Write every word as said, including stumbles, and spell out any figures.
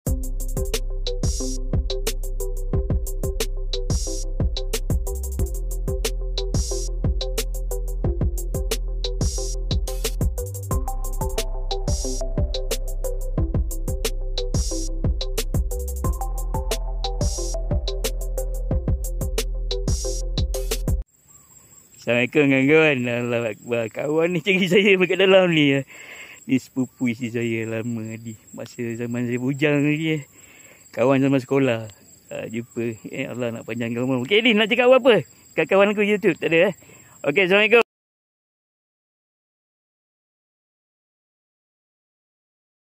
Assalamualaikum kawan-kawan. Allah Akbar. Kawan ni cari saya dekat dalam ni. Ni sepupu isteri saya lama di masa zaman saya bujang lagi. Kawan zaman sekolah. Ha, jumpa. Eh Allah nak panjangkan umur. Okey ni nak cakap apa? Kat kawan aku YouTube tak ada eh. Okey, Assalamualaikum.